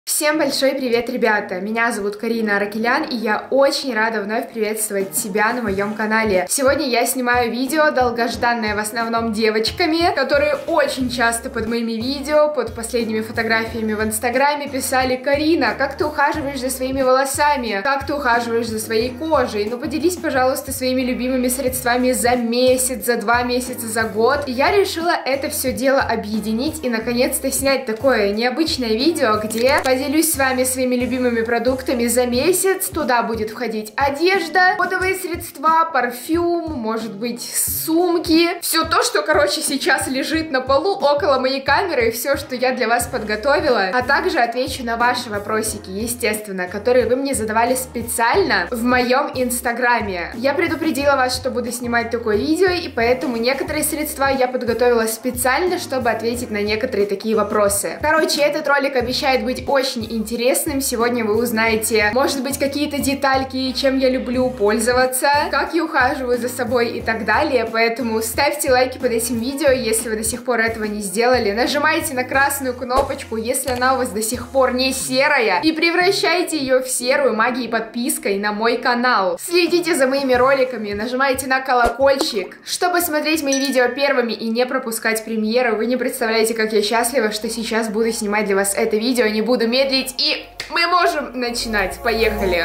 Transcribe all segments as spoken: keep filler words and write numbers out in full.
Всем большой привет, ребята! Меня зовут Карина Аракелян, и я очень рада вновь приветствовать тебя на моем канале. Сегодня я снимаю видео, долгожданное в основном девочками, которые очень часто под моими видео, под последними фотографиями в инстаграме писали: Карина, как ты ухаживаешь за своими волосами? Как ты ухаживаешь за своей кожей? Ну поделись, пожалуйста, своими любимыми средствами за месяц, за два месяца, за год. И я решила это все дело объединить и наконец-то снять такое необычное видео, где поделюсь с вами своими любимыми продуктами за месяц. Туда будет входить одежда, кодовые средства, парфюм, может быть, сумки. Все то, что, короче, сейчас лежит на полу около моей камеры, и все, что я для вас подготовила. А также отвечу на ваши вопросики, естественно, которые вы мне задавали специально в моем инстаграме. Я предупредила вас, что буду снимать такое видео, и поэтому некоторые средства я подготовила специально, чтобы ответить на некоторые такие вопросы. Короче, этот ролик обещает быть очень очень интересным. Сегодня вы узнаете, может быть, какие-то детальки, чем я люблю пользоваться, как я ухаживаю за собой и так далее. Поэтому ставьте лайки под этим видео, если вы до сих пор этого не сделали. Нажимайте на красную кнопочку, если она у вас до сих пор не серая, и превращайте ее в серую магией подпиской на мой канал. Следите за моими роликами, нажимайте на колокольчик, чтобы смотреть мои видео первыми и не пропускать премьеры. Вы не представляете, как я счастлива, что сейчас буду снимать для вас это видео, не буду медлить, и мы можем начинать. Поехали!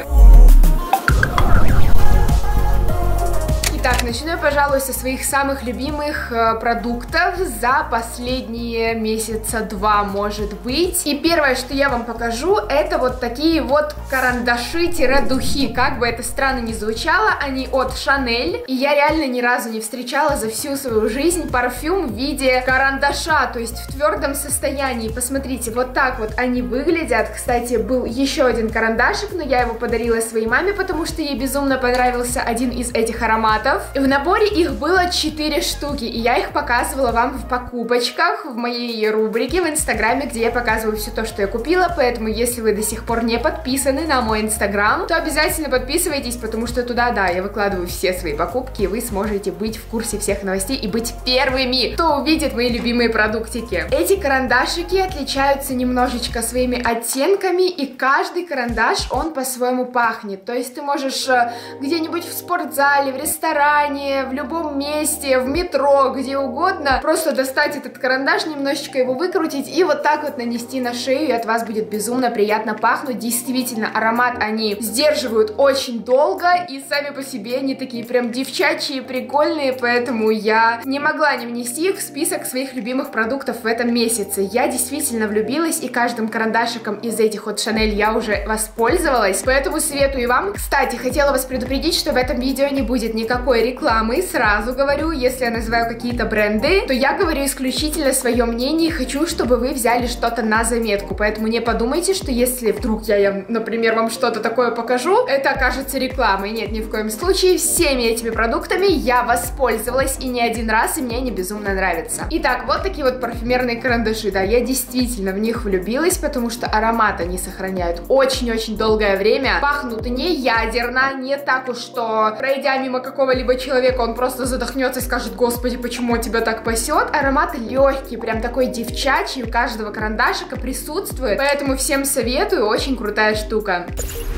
Итак, начну я, пожалуй, со своих самых любимых э, продуктов за последние месяца два, может быть. И первое, что я вам покажу, это вот такие вот карандаши-духи. Как бы это странно ни звучало, они от Chanel. И я реально ни разу не встречала за всю свою жизнь парфюм в виде карандаша, то есть в твердом состоянии. Посмотрите, вот так вот они выглядят. Кстати, был еще один карандашик, но я его подарила своей маме, потому что ей безумно понравился один из этих ароматов. В наборе их было четыре штуки, и я их показывала вам в покупочках в моей рубрике в инстаграме, где я показываю все то, что я купила. Поэтому, если вы до сих пор не подписаны на мой инстаграм, то обязательно подписывайтесь, потому что туда, да, я выкладываю все свои покупки, и вы сможете быть в курсе всех новостей и быть первыми, кто увидит мои любимые продуктики. Эти карандашики отличаются немножечко своими оттенками, и каждый карандаш, он по-своему пахнет. То есть ты можешь где-нибудь в спортзале, в ресторане, в любом месте, в метро, где угодно, просто достать этот карандаш, немножечко его выкрутить и вот так вот нанести на шею, и от вас будет безумно приятно пахнуть. Действительно, аромат они сдерживают очень долго, и сами по себе они такие прям девчачьи, прикольные, поэтому я не могла не внести их в список своих любимых продуктов в этом месяце. Я действительно влюбилась, и каждым карандашиком из этих от Chanel я уже воспользовалась, поэтому советую вам. Кстати, хотела вас предупредить, что в этом видео не будет никакой рекламы. Сразу говорю, если я называю какие-то бренды, то я говорю исключительно свое мнение и хочу, чтобы вы взяли что-то на заметку. Поэтому не подумайте, что если вдруг я, я например, вам что-то такое покажу, это окажется рекламой. Нет, ни в коем случае. Всеми этими продуктами я воспользовалась и не один раз, и мне они безумно нравятся. Итак, вот такие вот парфюмерные карандаши. Да, я действительно в них влюбилась, потому что аромат они сохраняют очень-очень долгое время. Пахнут не ядерно, не так уж, что пройдя мимо какого-либо человека, он просто задохнется и скажет: господи, почему тебя так пасет. Аромат легкий, прям такой девчачий, у каждого карандашика присутствует, поэтому всем советую, очень крутая штука.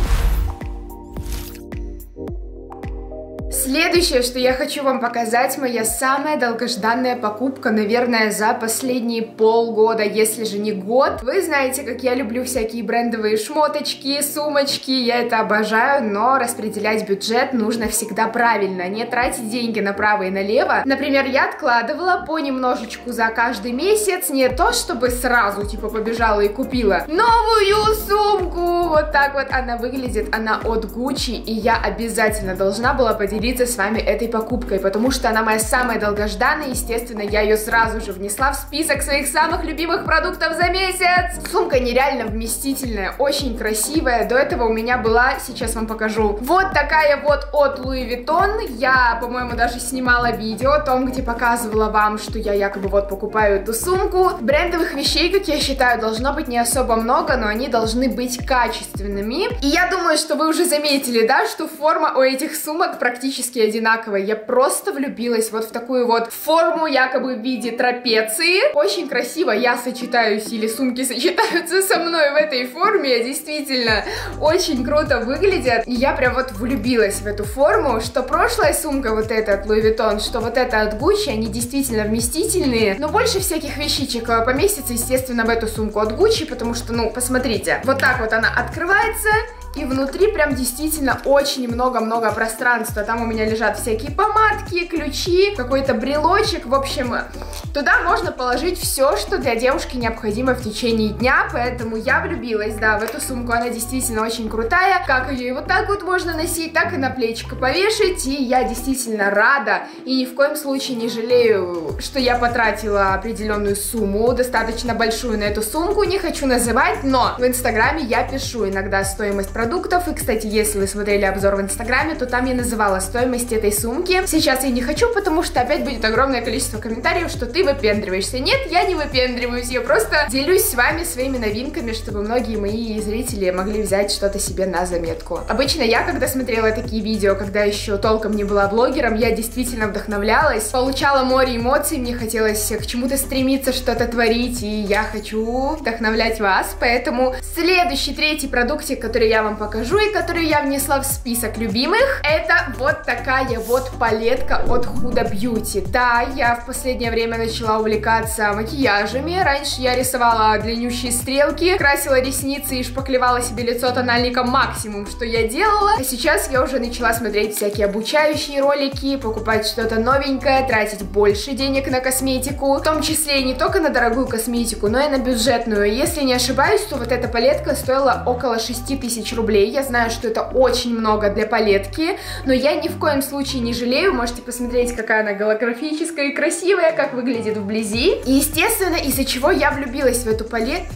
Следующее, что я хочу вам показать, моя самая долгожданная покупка, наверное, за последние полгода, если же не год. Вы знаете, как я люблю всякие брендовые шмоточки, сумочки, я это обожаю, но распределять бюджет нужно всегда правильно, не тратить деньги направо и налево. Например, я откладывала понемножечку за каждый месяц, не то чтобы сразу, типа, побежала и купила новую сумку, вот так вот она выглядит, она от Gucci, и я обязательно должна была поделиться с вами этой покупкой, потому что она моя самая долгожданная. Естественно, я ее сразу же внесла в список своих самых любимых продуктов за месяц. Сумка нереально вместительная, очень красивая. До этого у меня была, сейчас вам покажу, вот такая вот от Louis Vuitton. Я, по-моему, даже снимала видео о том, где показывала вам, что я якобы вот покупаю эту сумку. Брендовых вещей, как я считаю, должно быть не особо много, но они должны быть качественными. И я думаю, что вы уже заметили, да, что форма у этих сумок практически практически одинаковая. Я просто влюбилась вот в такую вот форму, якобы в виде трапеции. Очень красиво я сочетаюсь, или сумки сочетаются со мной в этой форме. Действительно, очень круто выглядят. И я прям вот влюбилась в эту форму, что прошлая сумка вот эта от Louis Vuitton, что вот эта от Gucci, они действительно вместительные. Но больше всяких вещичек поместится, естественно, в эту сумку от Gucci, потому что, ну, посмотрите, вот так вот она открывается. И внутри прям действительно очень много-много пространства. Там у меня лежат всякие помадки, ключи, какой-то брелочек. В общем, туда можно положить все, что для девушки необходимо в течение дня. Поэтому я влюбилась, да, в эту сумку. Она действительно очень крутая. Как ее и вот так вот можно носить, так и на плечико повешать. И я действительно рада. И ни в коем случае не жалею, что я потратила определенную сумму, достаточно большую на эту сумку. Не хочу называть, но в инстаграме я пишу иногда стоимость продуктов. И, кстати, если вы смотрели обзор в инстаграме, то там я называла стоимость этой сумки. Сейчас я не хочу, потому что опять будет огромное количество комментариев, что ты выпендриваешься. Нет, я не выпендриваюсь, я просто делюсь с вами своими новинками, чтобы многие мои зрители могли взять что-то себе на заметку. Обычно я, когда смотрела такие видео, когда еще толком не была блогером, я действительно вдохновлялась, получала море эмоций, мне хотелось к чему-то стремиться, что-то творить, и я хочу вдохновлять вас. Поэтому следующий, третий продуктик, который я вам покажу и которую я внесла в список любимых, это вот такая вот палетка от Huda Beauty. Да, я в последнее время начала увлекаться макияжами. Раньше я рисовала длиннющие стрелки, красила ресницы и шпаклевала себе лицо тональником максимум, что я делала. А сейчас я уже начала смотреть всякие обучающие ролики, покупать что-то новенькое, тратить больше денег на косметику, в том числе и не только на дорогую косметику, но и на бюджетную. Если не ошибаюсь, то вот эта палетка стоила около шести тысяч рублей. Я знаю, что это очень много для палетки, но я ни в коем случае не жалею. Можете посмотреть, какая она голографическая и красивая, как выглядит вблизи. И, естественно, из-за чего я влюбилась в эту палетку.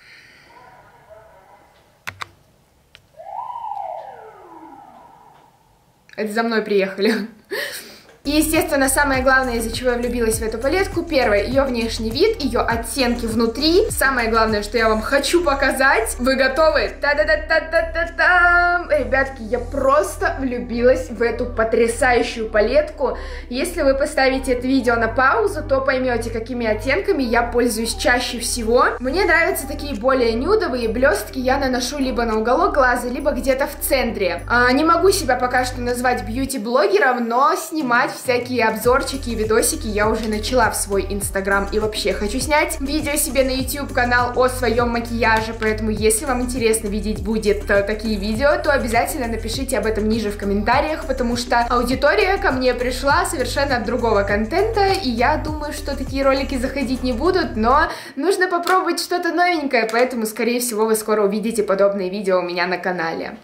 Это за мной приехали. И, естественно, самое главное, из-за чего я влюбилась в эту палетку, первое, ее внешний вид, ее оттенки внутри. Самое главное, что я вам хочу показать. Вы готовы? Та-да-да-та-та-та-там! Ребятки, я просто влюбилась в эту потрясающую палетку. Если вы поставите это видео на паузу, то поймете, какими оттенками я пользуюсь чаще всего. Мне нравятся такие более нюдовые блестки. Я наношу либо на уголок глаза, либо где-то в центре. А, не могу себя пока что назвать бьюти-блогером, но снимать всякие обзорчики и видосики я уже начала в свой инстаграм, и вообще хочу снять видео себе на YouTube канал о своем макияже, поэтому если вам интересно видеть будет такие видео, то обязательно напишите об этом ниже в комментариях, потому что аудитория ко мне пришла совершенно от другого контента, и я думаю, что такие ролики заходить не будут, но нужно попробовать что-то новенькое, поэтому скорее всего вы скоро увидите подобные видео у меня на канале.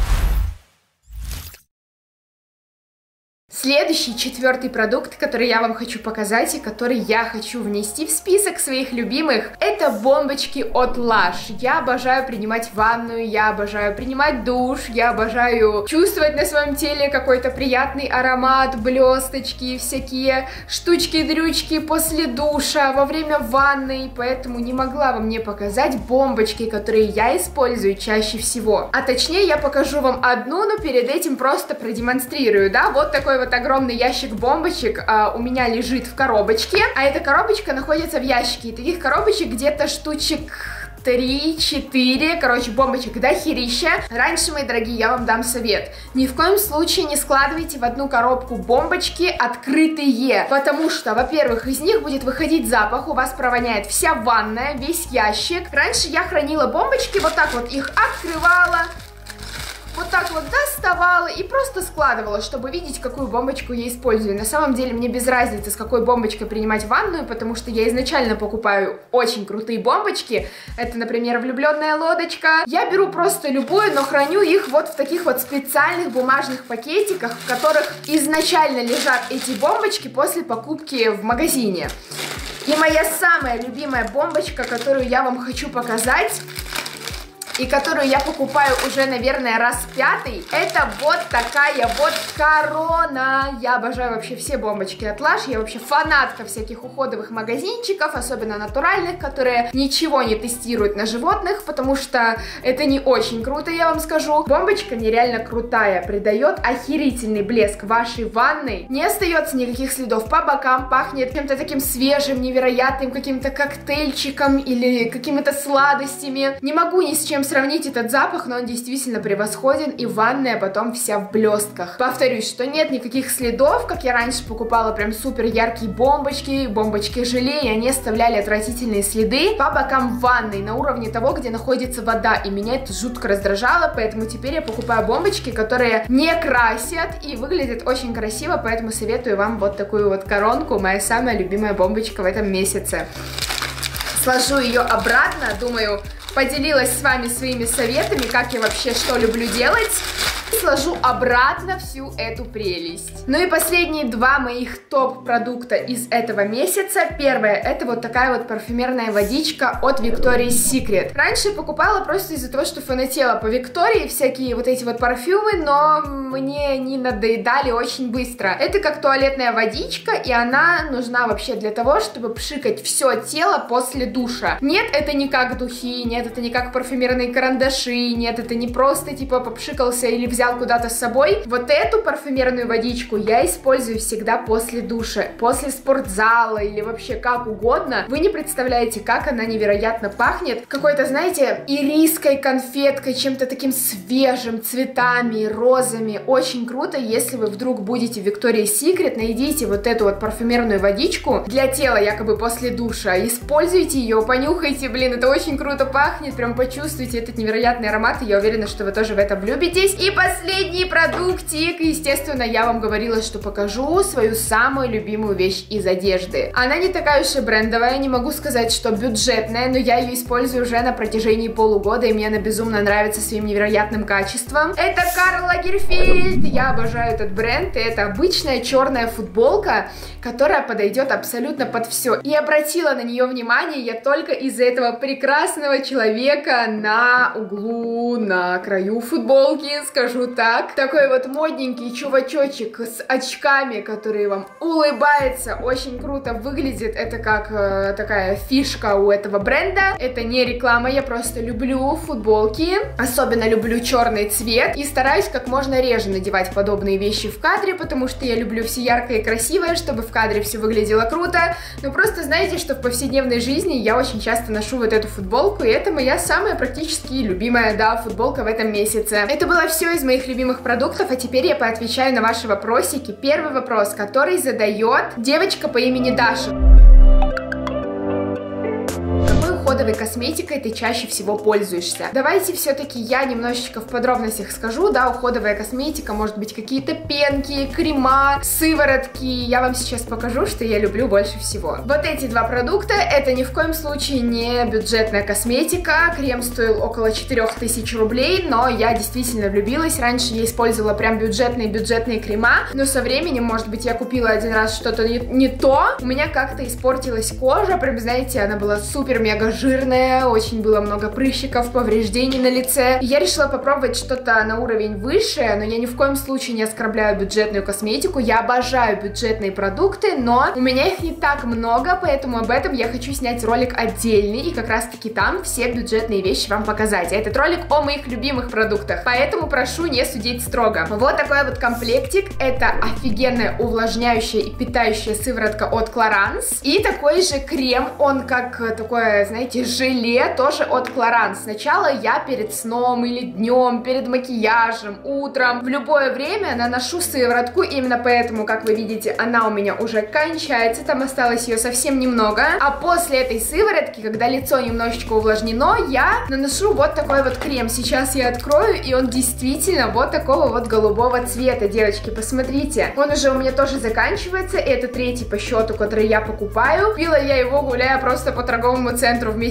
Следующий, четвертый продукт, который я вам хочу показать и который я хочу внести в список своих любимых, это бомбочки от Lush. Я обожаю принимать ванную, я обожаю принимать душ, я обожаю чувствовать на своем теле какой-то приятный аромат, блесточки, всякие штучки-дрючки после душа, во время ванны, поэтому не могла вам не показать бомбочки, которые я использую чаще всего. А точнее, я покажу вам одну, но перед этим просто продемонстрирую, да, вот такой вот огромный ящик бомбочек а, у меня лежит в коробочке, а эта коробочка находится в ящике, и таких коробочек где-то штучек три-четыре, короче, бомбочек дохерища. Раньше, мои дорогие, я вам дам совет. Ни в коем случае не складывайте в одну коробку бомбочки открытые, потому что, во-первых, из них будет выходить запах, у вас провоняет вся ванная, весь ящик. Раньше я хранила бомбочки, вот так вот их открывала, вот так вот доставала и просто складывала, чтобы видеть, какую бомбочку я использую. На самом деле мне без разницы, с какой бомбочкой принимать ванную, потому что я изначально покупаю очень крутые бомбочки. Это, например, влюбленная лодочка. Я беру просто любую, но храню их вот в таких вот специальных бумажных пакетиках, в которых изначально лежат эти бомбочки после покупки в магазине. И моя самая любимая бомбочка, которую я вам хочу показать, и которую я покупаю уже, наверное, раз пятый, это вот такая вот корона. Я обожаю вообще все бомбочки от Lush, я вообще фанатка всяких уходовых магазинчиков, особенно натуральных, которые ничего не тестируют на животных, потому что это не очень круто, я вам скажу. Бомбочка нереально крутая, придает охерительный блеск вашей ванной, не остается никаких следов по бокам, пахнет чем-то таким свежим, невероятным, каким-то коктейльчиком или какими-то сладостями. Не могу ни с чем сравнить этот запах, но он действительно превосходен, и ванная потом вся в блестках. Повторюсь, что нет никаких следов, как я раньше покупала прям супер яркие бомбочки, бомбочки желе, и они оставляли отвратительные следы по бокам ванной на уровне того, где находится вода, и меня это жутко раздражало, поэтому теперь я покупаю бомбочки, которые не красят и выглядят очень красиво, поэтому советую вам вот такую вот коронку, моя самая любимая бомбочка в этом месяце. Сложу ее обратно, думаю, поделилась с вами своими советами, как я вообще что люблю делать. Сложу обратно всю эту прелесть. Ну и последние два моих топ-продукта из этого месяца. Первое, это вот такая вот парфюмерная водичка от Victoria's Secret. Раньше я покупала просто из-за того, что фанатела по Виктории, всякие вот эти вот парфюмы, но мне они надоедали очень быстро. Это как туалетная водичка, и она нужна вообще для того, чтобы пшикать все тело после душа. Нет, это не как духи, нет, это не как парфюмерные карандаши, нет, это не просто типа попшикался или взял куда-то с собой. Вот эту парфюмерную водичку я использую всегда после душа, после спортзала или вообще как угодно. Вы не представляете, как она невероятно пахнет. Какой-то, знаете, ирийской конфеткой, чем-то таким свежим, цветами, розами. Очень круто, если вы вдруг будете в Victoria's Secret, найдите вот эту вот парфюмерную водичку для тела, якобы после душа. Используйте ее, понюхайте, блин, это очень круто пахнет, прям почувствуйте этот невероятный аромат, и я уверена, что вы тоже в этом влюбитесь. И последний продуктик, естественно, я вам говорила, что покажу свою самую любимую вещь из одежды. Она не такая уж и брендовая, не могу сказать, что бюджетная, но я ее использую уже на протяжении полугода, и мне она безумно нравится своим невероятным качеством. Это Карл Лагерфельд, я обожаю этот бренд, и это обычная черная футболка, которая подойдет абсолютно под все. И обратила на нее внимание я только из-за этого прекрасного человека на углу, на краю футболки, скажу так. Такой вот модненький чувачочек с очками, который вам улыбается, очень круто выглядит. Это как э, такая фишка у этого бренда. Это не реклама, я просто люблю футболки, особенно люблю черный цвет, и стараюсь как можно реже надевать подобные вещи в кадре, потому что я люблю все яркое и красивое, чтобы в кадре все выглядело круто. Но просто знаете, что в повседневной жизни я очень часто ношу вот эту футболку, и это моя самая практически любимая, да, футболка в этом месяце. Это было все из моих любимых продуктов, а теперь я поотвечаю на ваши вопросики. Первый вопрос, который задает девочка по имени Даша. Уходовой косметикой ты чаще всего пользуешься? Давайте все-таки я немножечко в подробностях скажу, да, уходовая косметика, может быть какие-то пенки, крема, сыворотки, я вам сейчас покажу, что я люблю больше всего. Вот эти два продукта, это ни в коем случае не бюджетная косметика, крем стоил около четырёх тысяч рублей, но я действительно влюбилась, раньше я использовала прям бюджетные-бюджетные крема, но со временем, может быть, я купила один раз что-то не, не то, у меня как-то испортилась кожа, прям, знаете, она была супер-мега жирная, очень было много прыщиков, повреждений на лице. Я решила попробовать что-то на уровень выше, но я ни в коем случае не оскорбляю бюджетную косметику. Я обожаю бюджетные продукты, но у меня их не так много, поэтому об этом я хочу снять ролик отдельный, и как раз-таки там все бюджетные вещи вам показать. А этот ролик о моих любимых продуктах, поэтому прошу не судить строго. Вот такой вот комплектик. Это офигенная увлажняющая и питающая сыворотка от Clarins. И такой же крем, он как такое, знаете, желе, тоже от Clarins. Сначала я перед сном или днем, перед макияжем, утром, в любое время наношу сыворотку, именно поэтому, как вы видите, она у меня уже кончается, там осталось ее совсем немного. А после этой сыворотки, когда лицо немножечко увлажнено, я наношу вот такой вот крем. Сейчас я открою, и он действительно вот такого вот голубого цвета, девочки, посмотрите. Он уже у меня тоже заканчивается, это третий по счету, который я покупаю. Купила я его, гуляя просто по торговому центру вместе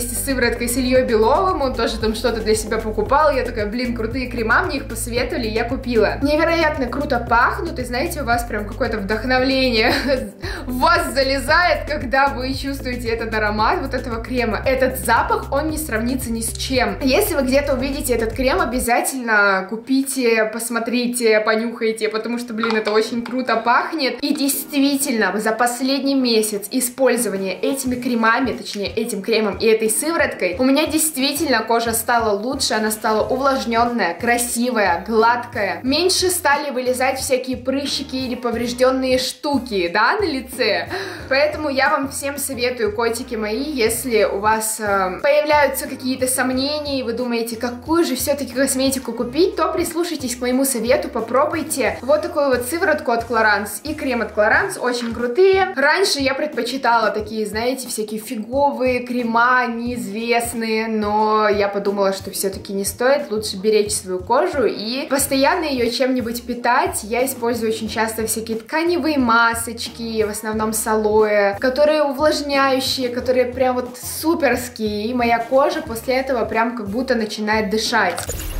вместе с сывороткой с Ильей Беловым, он тоже там что-то для себя покупал, я такая, блин, крутые крема, мне их посоветовали, я купила. Невероятно круто пахнут, и знаете, у вас прям какое-то вдохновление в вас залезает, когда вы чувствуете этот аромат вот этого крема. Этот запах, он не сравнится ни с чем. Если вы где-то увидите этот крем, обязательно купите, посмотрите, понюхайте, потому что, блин, это очень круто пахнет. И действительно, за последний месяц использования этими кремами, точнее, этим кремом и этой сывороткой, у меня действительно кожа стала лучше, она стала увлажненная, красивая, гладкая. Меньше стали вылезать всякие прыщики или поврежденные штуки, да, на лице. Поэтому я вам всем советую, котики мои, если у вас э, появляются какие-то сомнения, и вы думаете, какую же все-таки косметику купить, то прислушайтесь к моему совету, попробуйте вот такую вот сыворотку от Clarins и крем от Clarins, очень крутые. Раньше я предпочитала такие, знаете, всякие фиговые крема, неизвестные, но я подумала, что все-таки не стоит, лучше беречь свою кожу и постоянно ее чем-нибудь питать. Я использую очень часто всякие тканевые масочки, в основном с алоэ, которые увлажняющие, которые прям вот суперские, и моя кожа после этого прям как будто начинает дышать.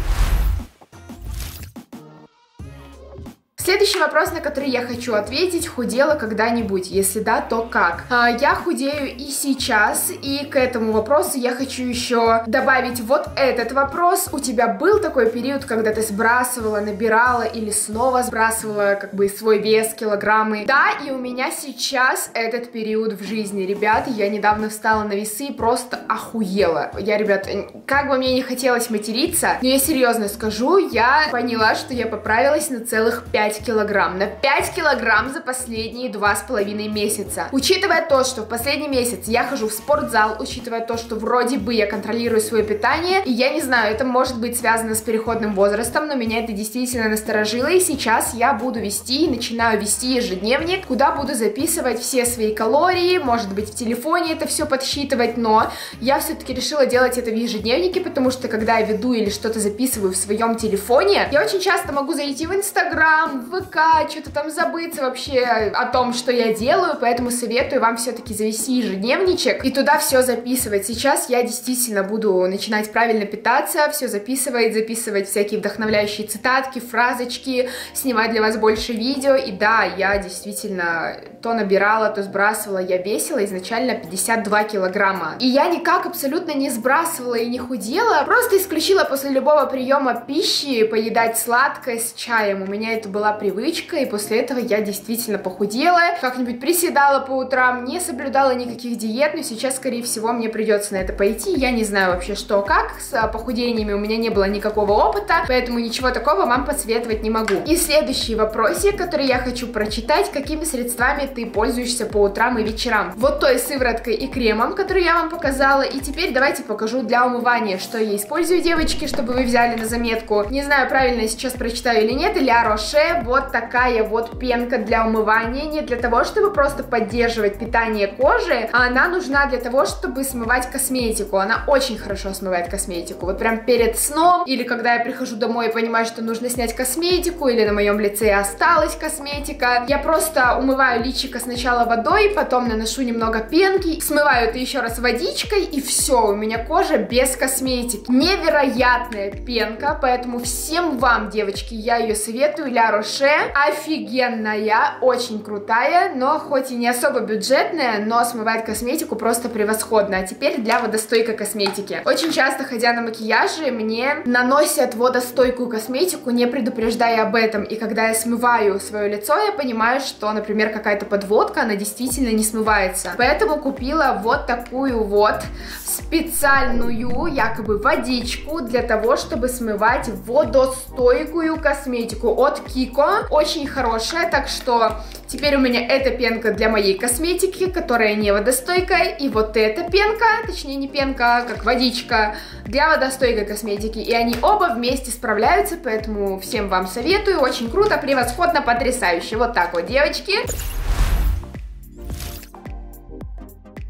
Следующий вопрос, на который я хочу ответить: худела когда-нибудь? Если да, то как? А, я худею и сейчас, и к этому вопросу я хочу еще добавить вот этот вопрос. У тебя был такой период, когда ты сбрасывала, набирала или снова сбрасывала как бы свой вес, килограммы? Да, и у меня сейчас этот период в жизни, ребят. Я недавно встала на весы и просто охуела. Я, ребят, как бы мне не хотелось материться, но я серьезно скажу, я поняла, что я поправилась на целых пять килограмм. На пять килограмм за последние два с половиной месяца. Учитывая то, что в последний месяц я хожу в спортзал, учитывая то, что вроде бы я контролирую свое питание, и я не знаю, это может быть связано с переходным возрастом, но меня это действительно насторожило, и сейчас я буду вести, начинаю вести ежедневник, куда буду записывать все свои калории, может быть в телефоне это все подсчитывать, но я все-таки решила делать это в ежедневнике, потому что когда я веду или что-то записываю в своем телефоне, я очень часто могу зайти в Инстаграм, в ВК, что-то там забыться вообще о том, что я делаю, поэтому советую вам все-таки завести ежедневничек и туда все записывать. Сейчас я действительно буду начинать правильно питаться, все записывать, записывать всякие вдохновляющие цитатки, фразочки, снимать для вас больше видео, и да, я действительно то набирала, то сбрасывала, я весила изначально пятьдесят два килограмма, и я никак абсолютно не сбрасывала и не худела, просто исключила после любого приема пищи поедать сладкое с чаем, у меня это была привычка, и после этого я действительно похудела, как-нибудь приседала по утрам, не соблюдала никаких диет, но сейчас, скорее всего, мне придется на это пойти. Я не знаю вообще, что как, с похудениями у меня не было никакого опыта, поэтому ничего такого вам посоветовать не могу. И следующий вопросик, который я хочу прочитать: какими средствами ты пользуешься по утрам и вечерам? Вот той сывороткой и кремом, который я вам показала, и теперь давайте покажу для умывания, что я использую, девочки, чтобы вы взяли на заметку. Не знаю, правильно я сейчас прочитаю или нет. Ля Роше, вот такая вот пенка для умывания, не для того, чтобы просто поддерживать питание кожи, а она нужна для того, чтобы смывать косметику. Она очень хорошо смывает косметику. Вот прям перед сном, или когда я прихожу домой и понимаю, что нужно снять косметику, или на моем лице осталась косметика, я просто умываю личико сначала водой, потом наношу немного пенки, смываю это еще раз водичкой, и все, у меня кожа без косметики. Невероятная пенка, поэтому всем вам, девочки, я ее советую. Ля Роше офигенная, очень крутая, но хоть и не особо бюджетная, но смывает косметику просто превосходно. А теперь для водостойкой косметики. Очень часто, ходя на макияжи, мне наносят водостойкую косметику, не предупреждая об этом, и когда я смываю свое лицо, я понимаю, что, например, какая-то подводка, она действительно не смывается. Поэтому купила вот такую вот специальную, якобы, водичку для того, чтобы смывать водостойкую косметику от Kiko. Очень хорошая, так что теперь у меня эта пенка для моей косметики, которая не водостойкая, и вот эта пенка, точнее не пенка, а как водичка, для водостойкой косметики, и они оба вместе справляются, поэтому всем вам советую, очень круто, превосходно, потрясающе. Вот так вот, девочки.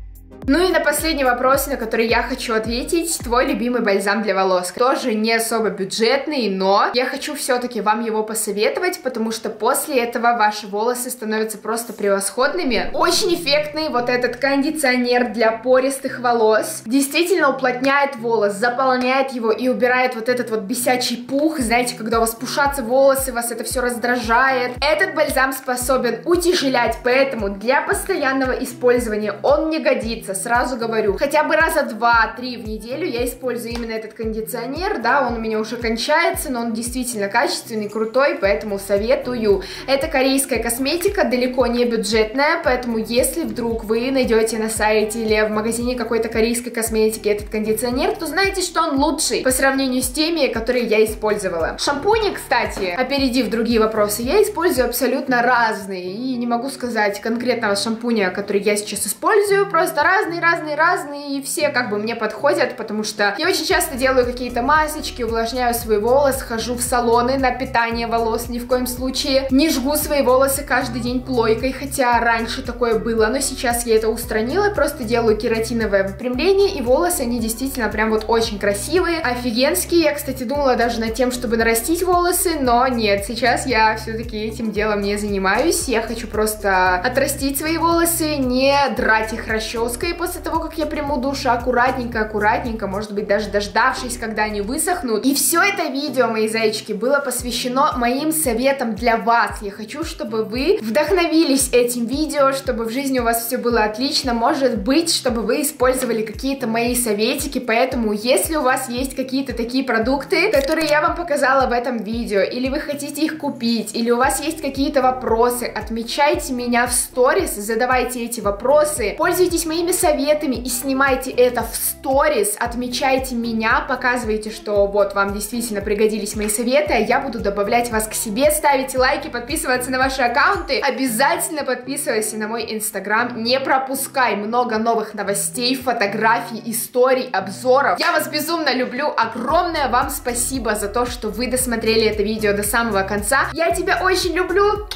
Ну и на последний вопрос, на который я хочу ответить. Твой любимый бальзам для волос. Тоже не особо бюджетный, но я хочу все-таки вам его посоветовать, потому что после этого ваши волосы становятся просто превосходными. Очень эффектный вот этот кондиционер для пористых волос. Действительно уплотняет волос, заполняет его и убирает вот этот вот бесячий пух. Знаете, когда у вас пушатся волосы, вас это все раздражает. Этот бальзам способен утяжелять, поэтому для постоянного использования он не годится, сразу говорю. Хотя бы раза два-три в неделю я использую именно этот кондиционер, да, он у меня уже кончается, но он действительно качественный, крутой, поэтому советую. Это корейская косметика, далеко не бюджетная, поэтому если вдруг вы найдете на сайте или в магазине какой-то корейской косметики этот кондиционер, то знаете, что он лучший по сравнению с теми, которые я использовала. Шампуни, кстати, опередив другие вопросы, я использую абсолютно разные, и не могу сказать конкретного шампуня, который я сейчас использую, просто разные, разные, разные, и все как бы мне подходят, потому что я очень часто делаю какие-то масочки, увлажняю свой волос, хожу в салоны на питание волос, ни в коем случае не жгу свои волосы каждый день плойкой, хотя раньше такое было, но сейчас я это устранила, просто делаю кератиновое выпрямление, и волосы, они действительно прям вот очень красивые, офигенские. Я, кстати, думала даже над тем, чтобы нарастить волосы, но нет, сейчас я все-таки этим делом не занимаюсь, я хочу просто отрастить свои волосы, не драть их расческой после того, как я приму душ, аккуратненько, аккуратненько, может быть, даже дождавшись, когда они высохнут. И все это видео, мои зайчики, было посвящено моим советам для вас. Я хочу, чтобы вы вдохновились этим видео, чтобы в жизни у вас все было отлично, может быть, чтобы вы использовали какие-то мои советики, поэтому, если у вас есть какие-то такие продукты, которые я вам показала в этом видео, или вы хотите их купить, или у вас есть какие-то вопросы, отмечайте меня в сторис, задавайте эти вопросы, пользуйтесь моими советами и снимайте это в сторис, отмечайте меня, показывайте, что вот вам действительно пригодились мои советы, а я буду добавлять вас к себе, ставите лайки, подписываться на ваши аккаунты, обязательно подписывайся на мой инстаграм, не пропускай много новых новостей, фотографий, историй, обзоров. Я вас безумно люблю, огромное вам спасибо за то, что вы досмотрели это видео до самого конца. Я тебя очень люблю,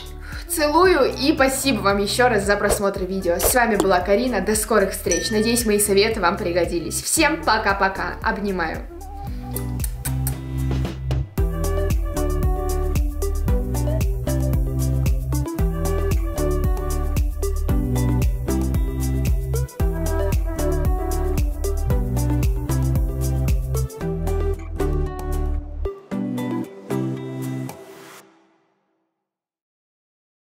целую и спасибо вам еще раз за просмотр видео. С вами была Карина, до скорых встреч. Надеюсь, мои советы вам пригодились. Всем пока-пока, обнимаю.